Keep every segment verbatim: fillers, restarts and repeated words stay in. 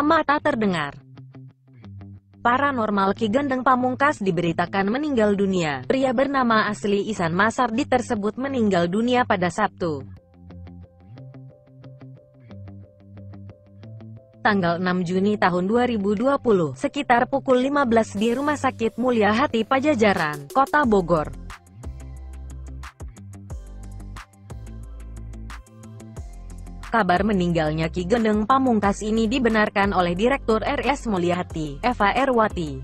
Nama tak terdengar. Paranormal Ki Gendeng Pamungkas diberitakan meninggal dunia. Pria bernama asli Ihsan Masardi tersebut meninggal dunia pada Sabtu, tanggal enam Juni tahun dua ribu dua puluh, sekitar pukul lima belas di Rumah Sakit Mulia Hati Pajajaran, Kota Bogor. Kabar meninggalnya Ki Gendeng Pamungkas ini dibenarkan oleh Direktur R S Mulia Hati, Eva Erwati.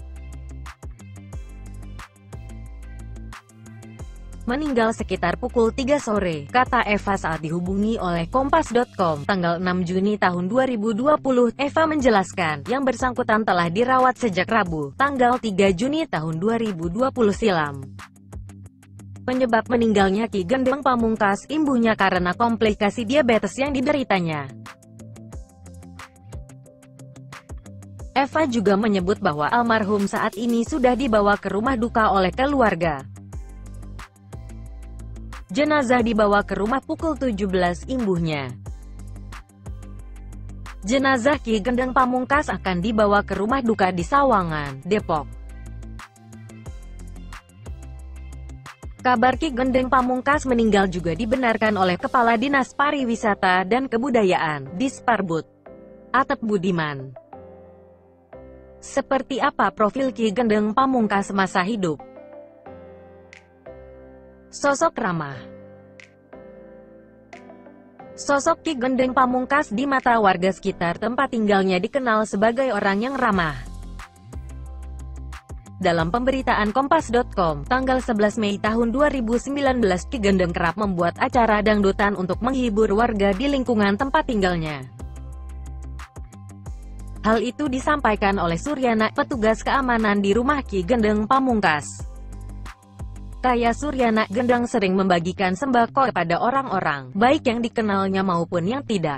Meninggal sekitar pukul tiga sore, kata Eva saat dihubungi oleh Kompas titik com, tanggal enam Juni tahun dua ribu dua puluh. Eva menjelaskan, yang bersangkutan telah dirawat sejak Rabu, tanggal tiga Juni tahun dua ribu dua puluh silam. Penyebab meninggalnya Ki Gendeng Pamungkas imbuhnya karena komplikasi diabetes yang dideritanya. Eva juga menyebut bahwa almarhum saat ini sudah dibawa ke rumah duka oleh keluarga. Jenazah dibawa ke rumah pukul tujuh belas imbuhnya. Jenazah Ki Gendeng Pamungkas akan dibawa ke rumah duka di Sawangan, Depok. Kabar Ki Gendeng Pamungkas meninggal juga dibenarkan oleh Kepala Dinas Pariwisata dan Kebudayaan, Disparbud, Atep Budiman. Seperti apa profil Ki Gendeng Pamungkas masa hidup? Sosok ramah. Sosok Ki Gendeng Pamungkas di mata warga sekitar tempat tinggalnya dikenal sebagai orang yang ramah. Dalam pemberitaan Kompas titik com, tanggal sebelas Mei tahun dua ribu sembilan belas, Ki Gendeng kerap membuat acara dangdutan untuk menghibur warga di lingkungan tempat tinggalnya. Hal itu disampaikan oleh Suryana, petugas keamanan di rumah Ki Gendeng Pamungkas. Kaya Suryana, Gendeng sering membagikan sembako kepada orang-orang, baik yang dikenalnya maupun yang tidak.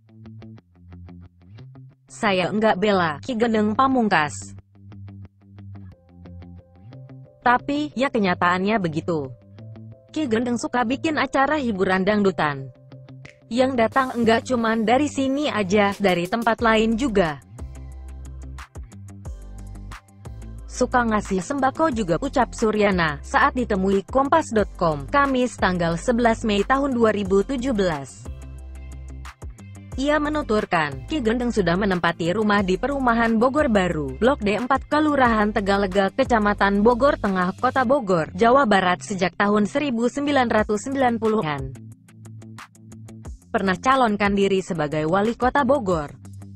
Saya enggak bela Ki Gendeng Pamungkas, tapi, ya kenyataannya begitu. Ki Gendeng suka bikin acara hiburan dangdutan. Yang datang enggak cuman dari sini aja, dari tempat lain juga. Suka ngasih sembako juga, ucap Suryana, saat ditemui Kompas titik com, Kamis tanggal sebelas Mei tahun dua ribu tujuh belas. Ia menuturkan, Ki Gendeng sudah menempati rumah di perumahan Bogor Baru, Blok D empat, Kelurahan Tegalega, Kecamatan Bogor Tengah, Kota Bogor, Jawa Barat sejak tahun seribu sembilan ratus sembilan puluhan. Pernah calonkan diri sebagai wali kota Bogor.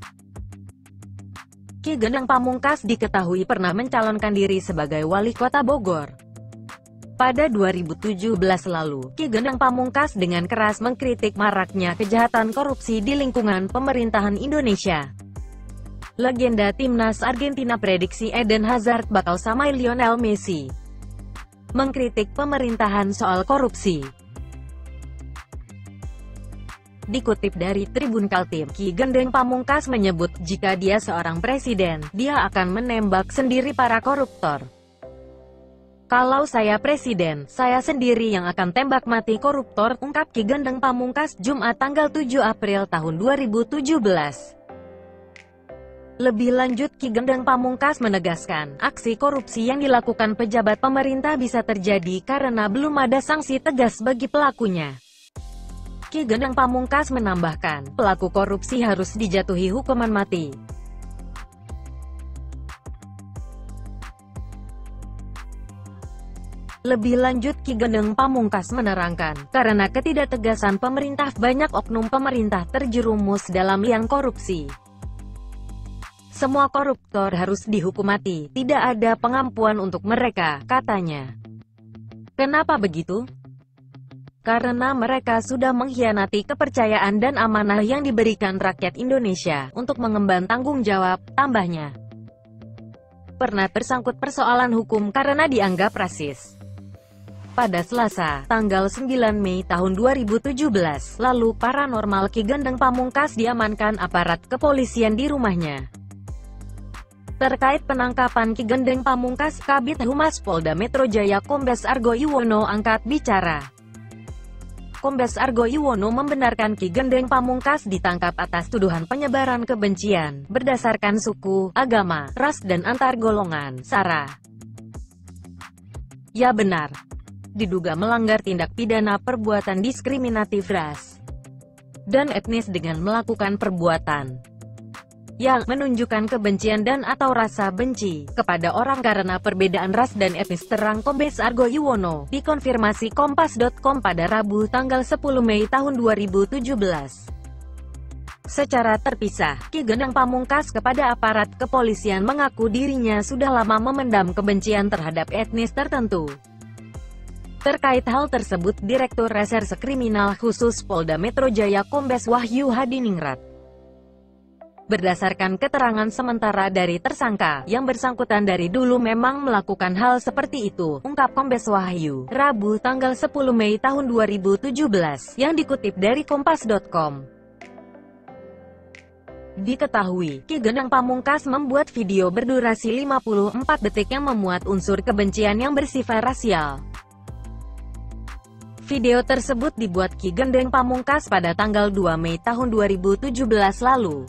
Ki Gendeng Pamungkas diketahui pernah mencalonkan diri sebagai wali kota Bogor. Pada dua ribu tujuh belas lalu, Ki Gendeng Pamungkas dengan keras mengkritik maraknya kejahatan korupsi di lingkungan pemerintahan Indonesia. Legenda timnas Argentina prediksi Eden Hazard bakal sama Lionel Messi. Mengkritik pemerintahan soal korupsi. Dikutip dari Tribun Kaltim, Ki Gendeng Pamungkas menyebut, jika dia seorang presiden, dia akan menembak sendiri para koruptor. Kalau saya presiden, saya sendiri yang akan tembak mati koruptor, ungkap Ki Gendeng Pamungkas Jumat tanggal tujuh April tahun dua ribu tujuh belas. Lebih lanjut, Ki Gendeng Pamungkas menegaskan, aksi korupsi yang dilakukan pejabat pemerintah bisa terjadi karena belum ada sanksi tegas bagi pelakunya. Ki Gendeng Pamungkas menambahkan, pelaku korupsi harus dijatuhi hukuman mati. Lebih lanjut, Ki Gendeng Pamungkas menerangkan, karena ketidaktegasan pemerintah, banyak oknum pemerintah terjerumus dalam liang korupsi. Semua koruptor harus dihukum mati, tidak ada pengampuan untuk mereka, katanya. Kenapa begitu? Karena mereka sudah mengkhianati kepercayaan dan amanah yang diberikan rakyat Indonesia, untuk mengemban tanggung jawab, tambahnya. Pernah tersangkut persoalan hukum karena dianggap rasis. Pada Selasa, tanggal sembilan Mei tahun dua ribu tujuh belas, lalu paranormal Ki Gendeng Pamungkas diamankan aparat kepolisian di rumahnya. Terkait penangkapan Ki Gendeng Pamungkas, Kabid Humas Polda Metro Jaya Kombes Argo Yuwono angkat bicara. Kombes Argo Yuwono membenarkan Ki Gendeng Pamungkas ditangkap atas tuduhan penyebaran kebencian, berdasarkan suku, agama, ras dan antar golongan, sara. Ya benar. Diduga melanggar tindak pidana perbuatan diskriminatif ras dan etnis dengan melakukan perbuatan yang menunjukkan kebencian dan atau rasa benci kepada orang karena perbedaan ras dan etnis, terang Kombes Argo Yuwono, dikonfirmasi kompas titik com pada Rabu tanggal sepuluh Mei tahun dua ribu tujuh belas. Secara terpisah, Ki Gendeng Pamungkas kepada aparat kepolisian mengaku dirinya sudah lama memendam kebencian terhadap etnis tertentu. Terkait hal tersebut, Direktur Reserse Kriminal Khusus Polda Metro Jaya Kombes Wahyu Hadiningrat, berdasarkan keterangan sementara dari tersangka, yang bersangkutan dari dulu memang melakukan hal seperti itu, ungkap Kombes Wahyu, Rabu tanggal sepuluh Mei tahun dua ribu tujuh belas, yang dikutip dari kompas titik com. Diketahui, Ki Gendeng Pamungkas membuat video berdurasi lima puluh empat detik yang memuat unsur kebencian yang bersifat rasial. Video tersebut dibuat Ki Gendeng Pamungkas pada tanggal dua Mei tahun dua ribu tujuh belas lalu.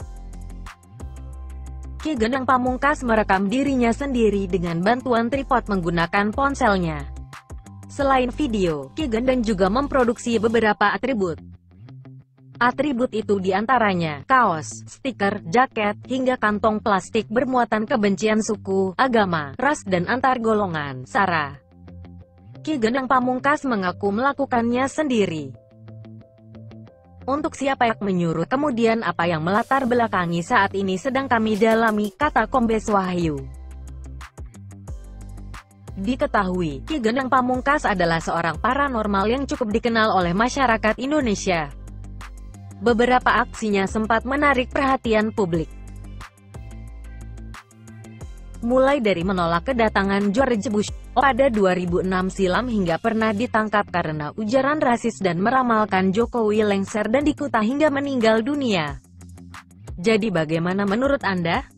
Ki Gendeng Pamungkas merekam dirinya sendiri dengan bantuan tripod menggunakan ponselnya. Selain video, Ki Gendeng juga memproduksi beberapa atribut. Atribut itu diantaranya kaos, stiker, jaket, hingga kantong plastik bermuatan kebencian suku, agama, ras dan antar golongan, sara. Ki Gendeng Pamungkas mengaku melakukannya sendiri. Untuk siapa yang menyuruh, kemudian apa yang melatar belakangi saat ini sedang kami dalami, kata Kombes Wahyu. Diketahui, Ki Gendeng Pamungkas adalah seorang paranormal yang cukup dikenal oleh masyarakat Indonesia. Beberapa aksinya sempat menarik perhatian publik. Mulai dari menolak kedatangan George Bush pada dua ribu enam silam hingga pernah ditangkap karena ujaran rasis dan meramalkan Jokowi lengser dan dikuta hingga meninggal dunia. Jadi bagaimana menurut Anda?